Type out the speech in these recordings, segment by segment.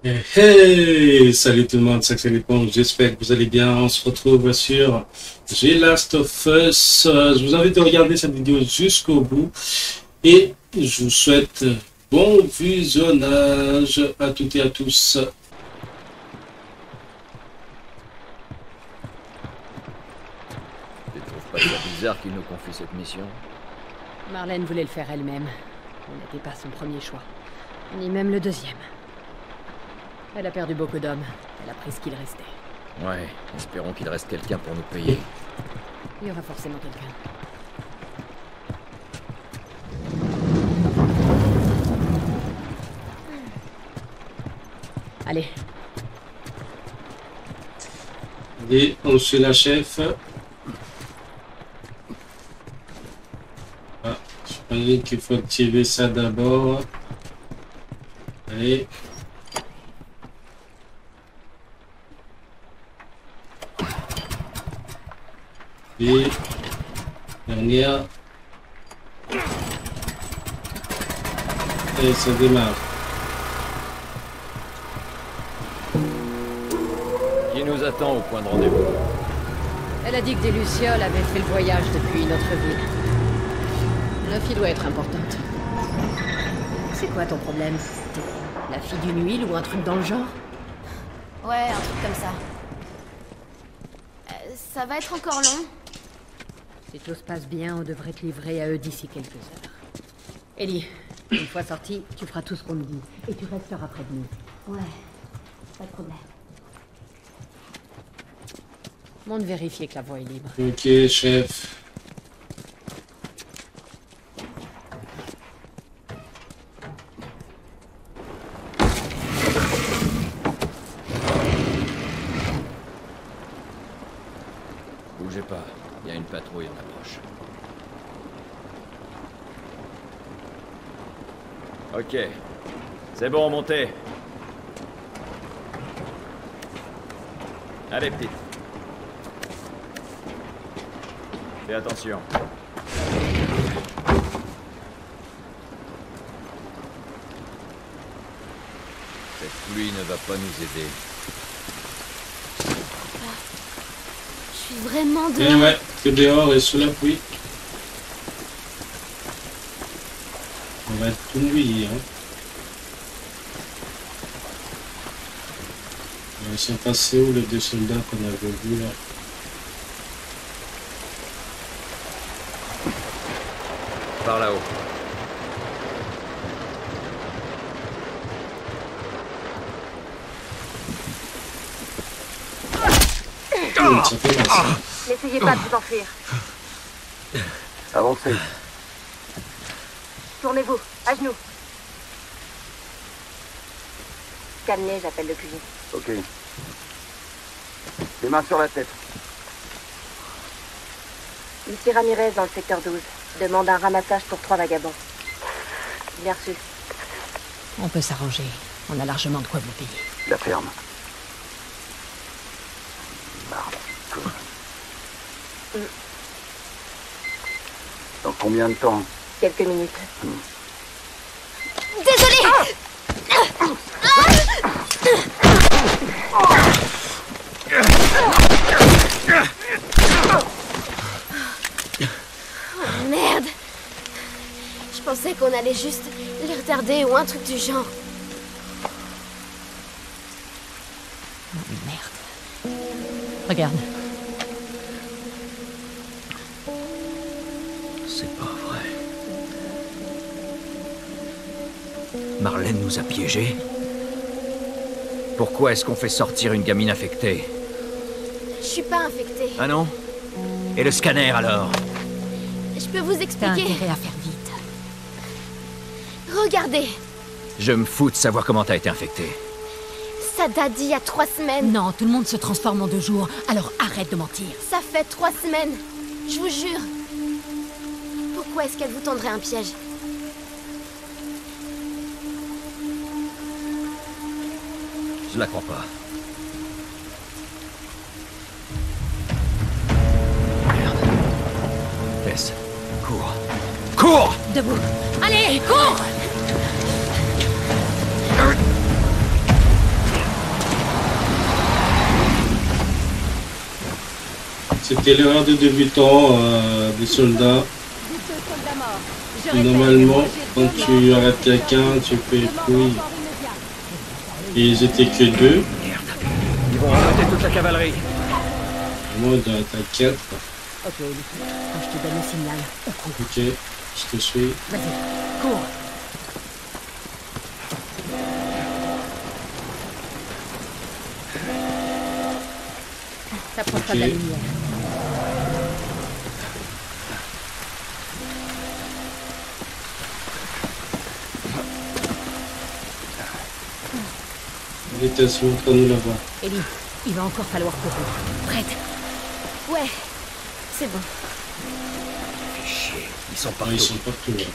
Hey, salut tout le monde, c'est Axel. J'espère que vous allez bien. On se retrouve sur The Last of Us. Je vous invite à regarder cette vidéo jusqu'au bout et je vous souhaite bon visionnage à toutes et à tous. Tu trouves pas ça bizarre qu'il nous confie cette mission? Marlène voulait le faire elle-même. On n'était pas son premier choix, ni même le deuxième. Elle a perdu beaucoup d'hommes. Elle a pris ce qu'il restait. Ouais, espérons qu'il reste quelqu'un pour nous payer. Il y aura forcément quelqu'un. Allez. Et on suit la chef. Ah, je pense qu'il faut activer ça d'abord. Allez. Et dernière. Et ça démarre. Qui nous attend au point de rendez-vous? Elle a dit que des Lucioles avaient fait le voyage depuis une autre ville. La fille doit être importante. C'est quoi ton problème? T'es la fille d'une huile ou un truc dans le genre? Ouais, un truc comme ça. Ça va être encore long. Si tout se passe bien, on devrait te livrer à eux d'ici quelques heures. Ellie, une fois sortie, tu feras tout ce qu'on te dit. Et tu resteras près de nous. Ouais, pas de problème. Monte vérifier que la voie est libre. Ok, chef. Bougez pas, il y a une patrouille en approche. Ok, c'est bon, montez. Allez, petite. Fais attention. Cette pluie ne va pas nous aider. Je suis vraiment Et dehors. ouais, que dehors et sous la pluie. On va être tout nuit, hein. Ils sont passés où les deux soldats qu'on avait vus là? Par là-haut. Ça fait mal, ça. N'essayez pas de vous enfuir. Avancez. Tournez-vous, à genoux. Calmez, j'appelle le cuisine. Ok. Les mains sur la tête. Ici Ramirez dans le secteur 12. Demande un ramassage pour 3 vagabonds. Bien reçu. On peut s'arranger. On a largement de quoi vous payer. La ferme. Merde. Dans combien de temps? Quelques minutes. Désolé. Oh, merde. Je pensais qu'on allait juste les retarder ou un truc du genre. Merde. Regarde. C'est pas vrai. Marlène nous a piégés. Pourquoi est-ce qu'on fait sortir une gamine infectée? Je suis pas infectée. Ah non? Et le scanner alors? Je peux vous T'as expliquer. intérêt à faire vite. Regardez. Je me fous de savoir comment t'as été infectée. Ça date d'il y a 3 semaines. Non, tout le monde se transforme en 2 jours, alors arrête de mentir. Ça fait 3 semaines. Je vous jure. Pourquoi est-ce qu'elle vous tendrait un piège? Je la crois pas. Merde. Tess, cours. Cours! Debout. Allez, cours! C'était l'erreur des débutants, des soldats. Et normalement, quand tu arrêtes quelqu'un, tu fais fouille. Et ils étaient que 2. Ils vont arrêter toute la cavalerie. Moi, il doit être à 4. Ok, Ellie. Quand je te donne le signal, on court. Ok, je te suis. Vas-y, cours. T'approches pas de la Ok. lumière. Vitesse, montre-nous là-bas. Ellie, il va encore falloir courir. Prête? Ouais, c'est bon. Fais chier. Ils sont Ah, partout. ils sont partout là.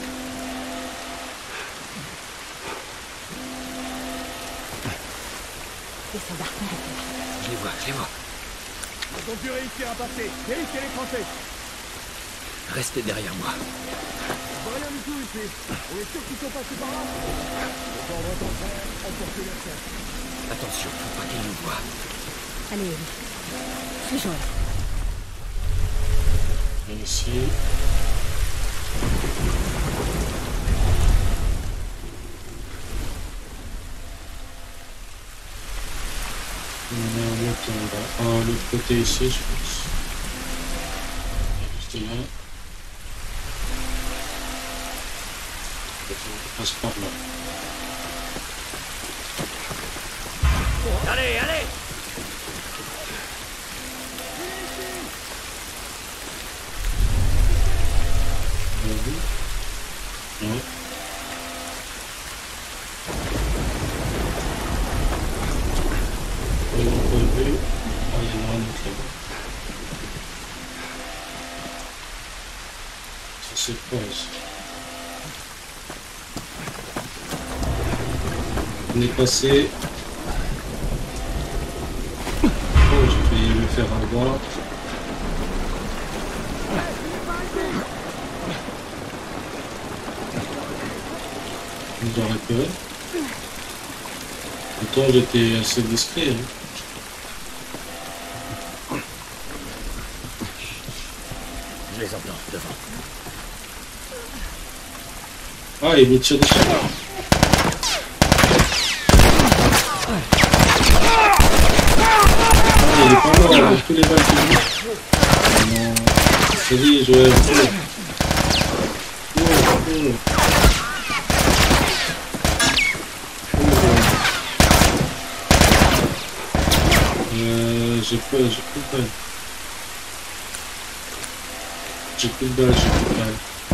Les soldats. Je les vois, je les vois. Ils ont pu réussir à passer. Vérifiez les Français. Restez derrière moi. Je vois rien du tout ici. On est sûr qu'ils sont passés par là. Les ordres contraires, emportez leur chef. Attention, faut pas qu'ils nous voient. Allez, Ellie. Suis Joël. Et ici. On est en montant là. Ah, l'autre côté ici, je pense. Juste là. On passe par là. Allez, allez! On a vu? Ouais. On n'a pas vu. Ah, il y en a un autre là-bas. Ça c'est quoi ici? On est passé. Oh, j'ai failli me faire avoir. Je dois récupérer. Pourtant j'étais assez discret. Hein. Je les entends, devant. Ah, il me tire dessus. Ah, il est pas mort avec tous les balles qu'il met. Non. Je te dis, Joël. J'ai plus de balles. J'ai plus de balles, j'ai plus de balles.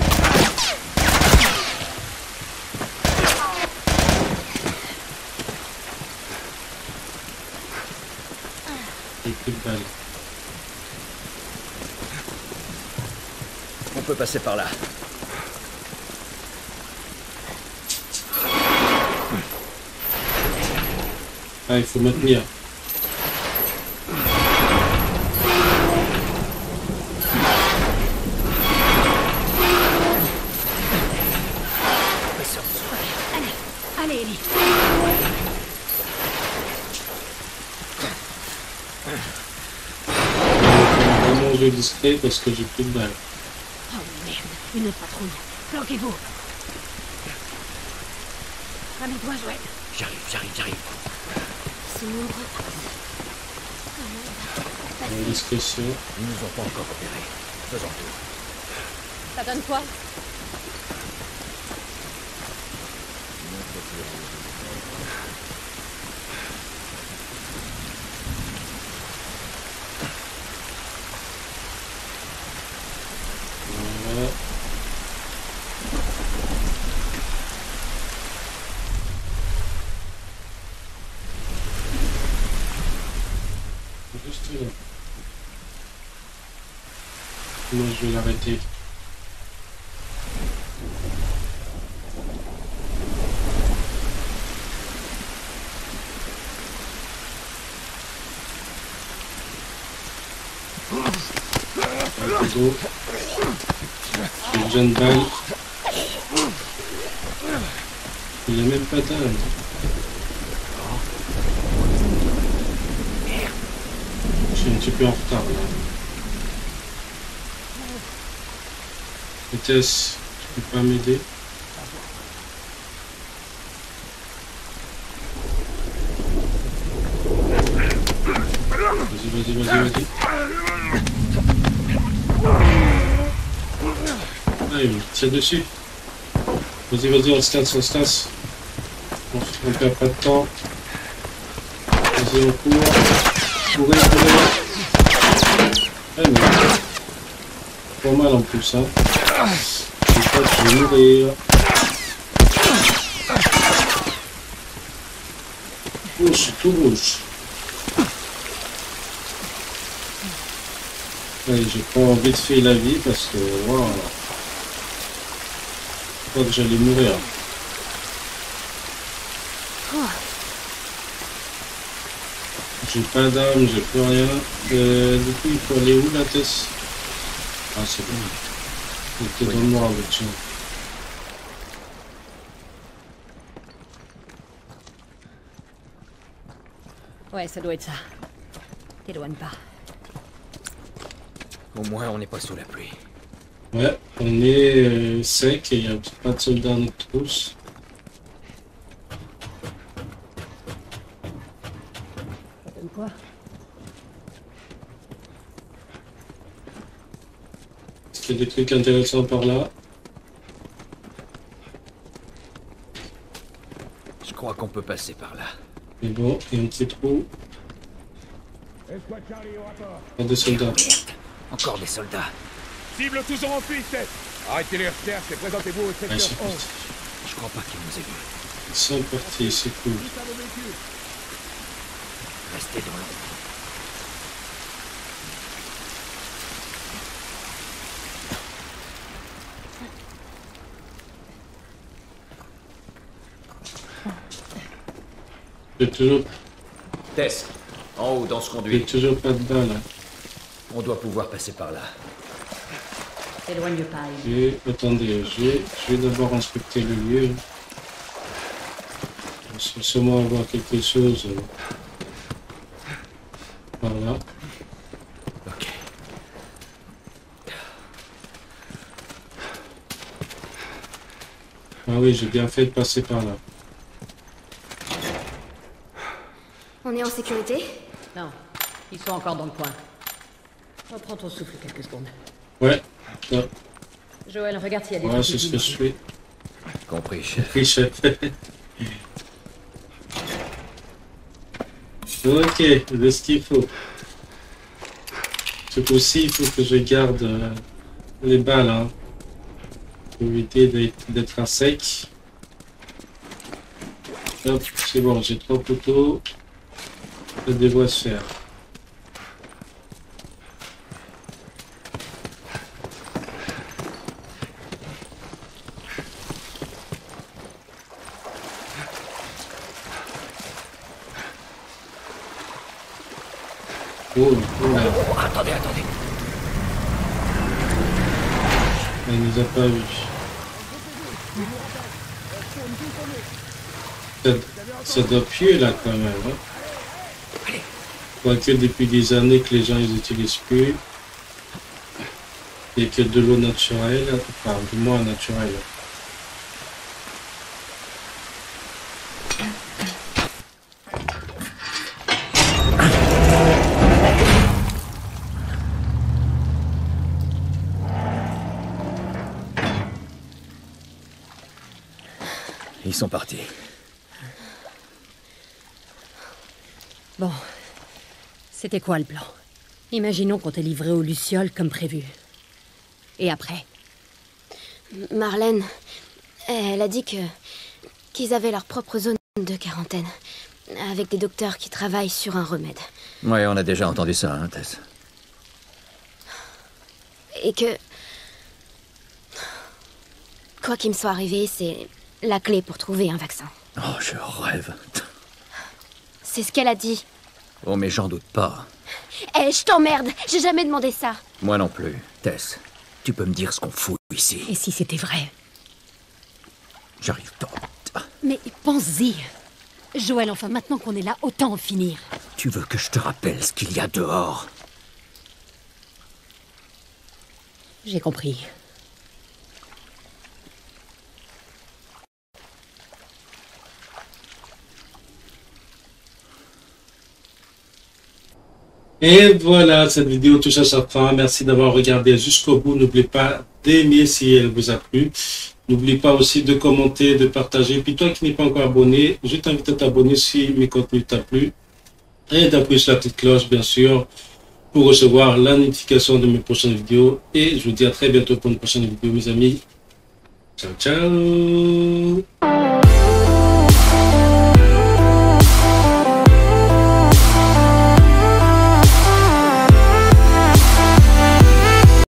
J'ai plus de balles. On peut passer par là. Ah, il faut maintenir. Allez, Ellie. Vraiment jeu discret parce que j'ai plus de balles. Oh merde, une autre patrouille. Planquez-vous. Ramène-toi, Joël. J'arrive. C'est mon gros. Discrétion. Ils nous ont pas encore repérés. Faisons tour. Ça donne quoi? Voilà. Juste là. Moi je vais l'arrêter. J'ai besoin de balles. Il a même pas d'âme. Je suis un petit peu en retard là. Tess, tu peux pas m'aider? Vas-y. Ah, il me tire dessus. Vas-y, on se tasse. On perd pas de temps. Vas-y, on court. Courir. Ah, mais... Pas mal en plus, hein. Je crois que je vais mourir. Oh, je suis tout rouge. Ouais, j'ai pas envie de faire la vie parce que voilà. Je crois que j'allais mourir. J'ai pas d'âme, j'ai plus rien. Du coup, il faut aller où la Tess? Ah, c'est bon. Il était dans le noir avec ça. Ouais, ça doit être ça. T'éloigne pas. Au moins, on n'est pas sous la pluie. Ouais, on est sec et il n'y a pas de soldats dans notre trousse. Ça donne quoi? Est-ce qu'il y a des trucs intéressants par là? Je crois qu'on peut passer par là. C'est bon, et un petit trou. Escouade Charlie au rapport. Pas de soldats. Merde. Encore des soldats. Cible tous en fuite, tête. Arrêtez les recherches et présentez-vous au Ouais, secteur c'est 11. parti. Je crois pas qu'ils nous aient vus. Ils sont partis, c'est cool. Vite à vos véhicules. Restez dans l'ombre. J'ai toujours, Tess, en haut, dans ce j'ai conduit. toujours pas de balles. Hein. On doit pouvoir passer par là. T'éloigne pas, Ellie. Attendez, je vais d'abord inspecter le lieu. Je vais sûrement avoir quelque chose. Voilà. Ok. Ah oui, j'ai bien fait de passer par là. On est en sécurité? Non, ils sont encore dans le coin. Reprends ton souffle quelques secondes. Ouais, top. Joël, regarde s'il y a des Ouais, trucs c'est ce que je utiles. fais. Compris, chef. Oui, chef. Ok, de ce qu'il faut. Ce coup-ci, il faut que je garde les balles, hein, pour éviter d'être à sec. Hop, c'est bon, j'ai 3 poteaux. Ça devrait se faire. Oh, Oh, attendez. elle nous a pas vus. Ça doit puer là quand même. Hein. Quoique depuis des années que les gens ils utilisent plus. Et que de l'eau naturelle, enfin du moins naturelle. Ils sont partis. Bon, c'était quoi le plan? Imaginons qu'on t'ait livré aux Lucioles comme prévu. Et après? Marlène, elle a dit qu'ils avaient leur propre zone de quarantaine, avec des docteurs qui travaillent sur un remède. Ouais, on a déjà entendu ça, hein, Tess. Et que... quoi qu'il me soit arrivé, c'est la clé pour trouver un vaccin. Oh, je rêve. C'est ce qu'elle a dit. Oh, mais j'en doute pas. Eh, je t'emmerde, j'ai jamais demandé ça. Moi non plus. Tess, tu peux me dire ce qu'on fout ici? Et si c'était vrai? J'arrive pas. Mais pense-y. Joël, enfin, maintenant qu'on est là, autant en finir. Tu veux que je te rappelle ce qu'il y a dehors? J'ai compris. Et voilà, cette vidéo touche à sa fin. Merci d'avoir regardé jusqu'au bout. N'oubliez pas d'aimer si elle vous a plu. N'oublie pas aussi de commenter, de partager. Puis toi qui n'es pas encore abonné, je t'invite à t'abonner si mes contenus t'ont plu. Et d'appuyer sur la petite cloche, bien sûr, pour recevoir la notification de mes prochaines vidéos. Et je vous dis à très bientôt pour une prochaine vidéo, mes amis. Ciao, ciao!